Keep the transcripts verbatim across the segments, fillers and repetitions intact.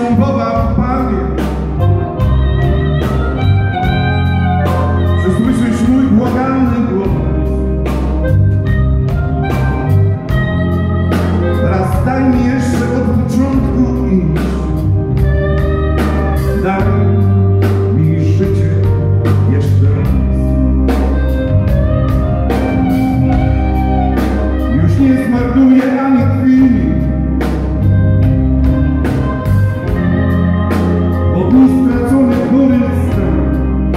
pieśnią wołam Panie, że słyszysz mój błagalny głos. Teraz daj mi jeszcze od początku iść. Daj mi życie jeszcze raz. Już nie zmarnuję ani chwili, bo dni stracony góry stan.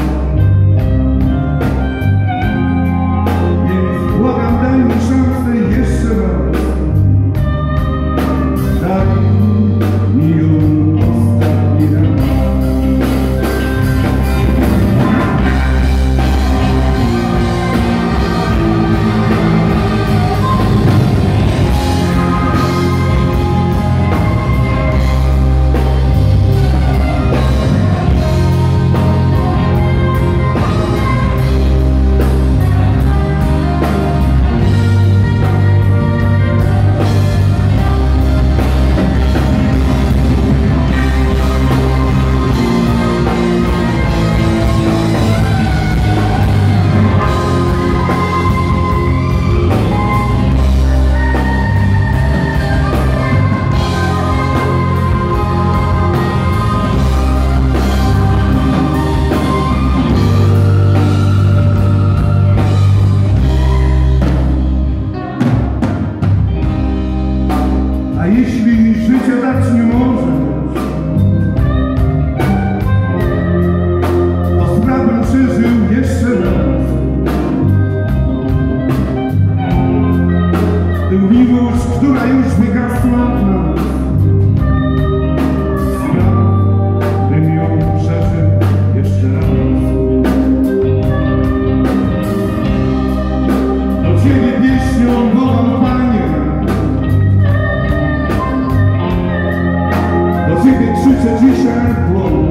Więc błagam, daj mi szansę jeszcze raz. Daj mi ją ostatni raz. A jeśli życie dać nie możesz, to sprawę przeżył jeszcze raz. Tę miłość, która już wygasła w nas, sprawę ją przeżył jeszcze raz. Do Ciebie pieśnią wołam Panie, do Ciebie krzyczę dzisiaj w głos.